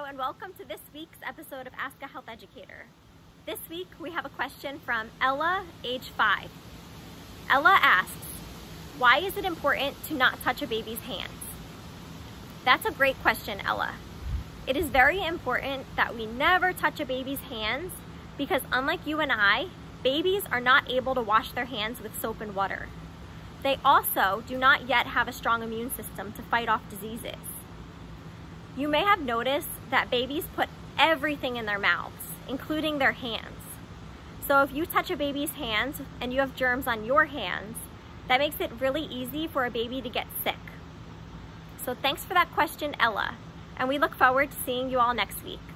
and welcome to this week's episode of Ask a Health Educator. This week we have a question from Ella, age 5. Ella asks, why is it important to not touch a baby's hands? That's a great question, Ella. It is very important that we never touch a baby's hands because unlike you and I, babies are not able to wash their hands with soap and water. They also do not yet have a strong immune system to fight off diseases. You may have noticed that babies put everything in their mouths, including their hands. So if you touch a baby's hands and you have germs on your hands, that makes it really easy for a baby to get sick. So thanks for that question, Ella, and we look forward to seeing you all next week.